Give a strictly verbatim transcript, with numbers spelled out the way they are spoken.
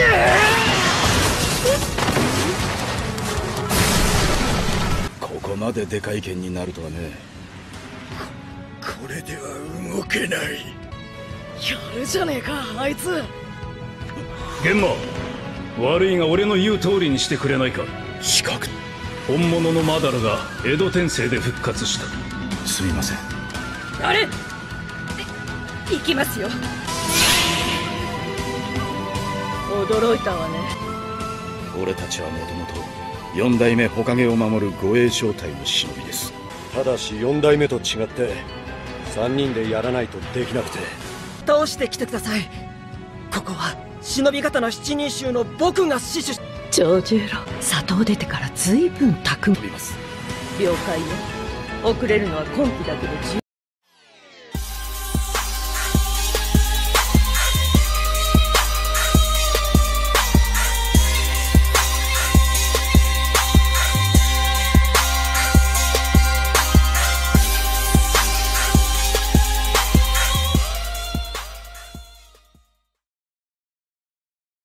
ここまででかい剣になるとはね。 こ、これでは動けない。やるじゃねえかあいつ。 玄馬、悪いが俺の言う通りにしてくれないか。 資格。 本物のマダラが江戸天聖で復活した。 すみません。 あれ行きますよ。驚いたわね。 俺たちはもともと四代目火影を守る護衛正体の忍びです。 ただし四代目と違って三人でやらないとできなくて。 倒してきてください。ここは忍び刀七人衆の僕が死守し。 長十郎、里を出てから随分たくみます。了解よ。遅れるのは今期だけで十